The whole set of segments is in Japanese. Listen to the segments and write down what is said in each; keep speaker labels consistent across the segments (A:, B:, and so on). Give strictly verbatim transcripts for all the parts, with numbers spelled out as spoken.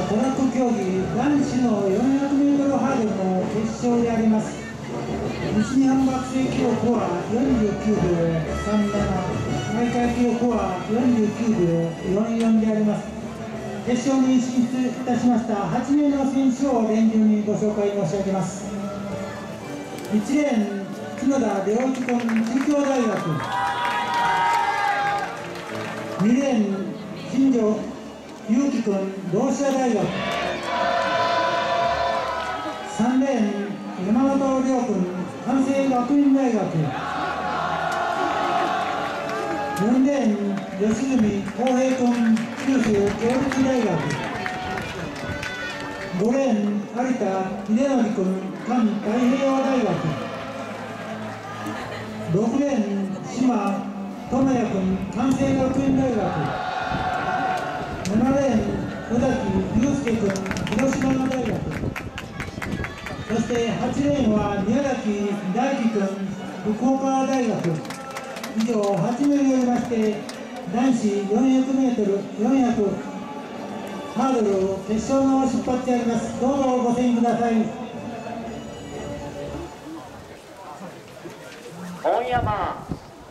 A: トラック競技男子の よんひゃくメートル ハードルの決勝であります。西日本学生記録はよんじゅうきゅうびょうさんなな、大会記録はよんじゅうきゅうびょうよんじゅうよんであります。決勝に進出いたしましたはちめいの選手を連順にご紹介申し上げます。いちレーン角田良樹君、中京大学。にレーン新庄祐樹君、同志社大学。さんレーン山本亮君、関西学院大学。よんレーン吉住浩平君、九州協力大学。ごレーン有田秀則君、環太平洋大学。ろくレーン島智也君、関西学院大学。ななレーン宇崎祐介君、広島の大学。そしてはちレーンは宮崎大輝君、福岡大学。以上はちめいによりまして男子 よんひゃくメートル よんひゃくハードル決勝の出発であります。どうぞご声援ください。
B: 本山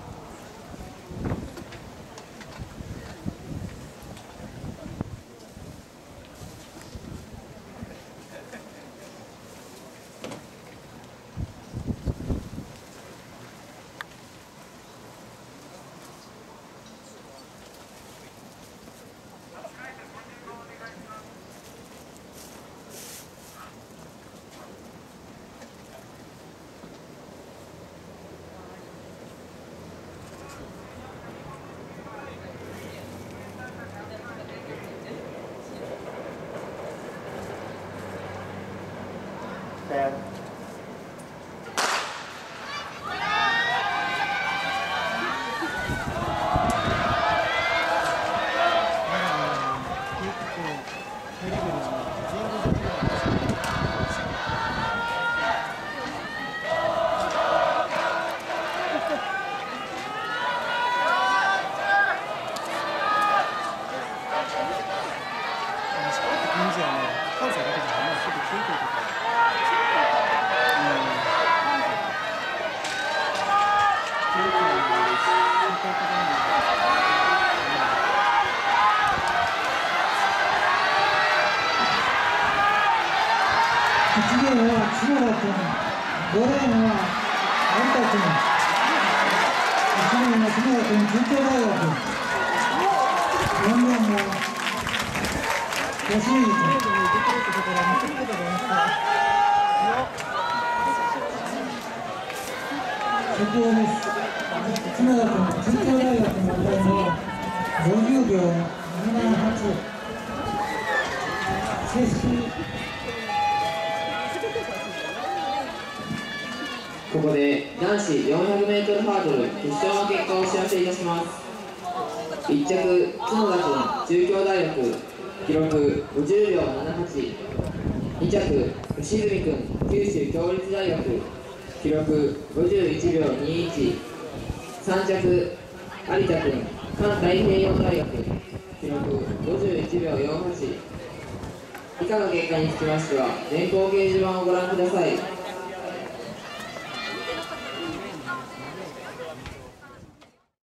A: いちレーンは角田君、ごレーンは有田君、いちレーンは角田君、中京大学。よんレーンは吉見君。速報です。角田君、中京大学のタイムはごじゅうびょうななはち。正式
C: ここで男子 よんひゃくメートル ハードル決勝の結果をお知らせいたします。いっ着角田君、中京大学、記録ごじゅうびょうななはち。に着吉住君、九州共立大学、記録ごじゅういちびょうにいち。さん着有田君、環太平洋大学、記録ごじゅういちびょうよんはち。以下の結果につきましては電光掲示板をご覧ください。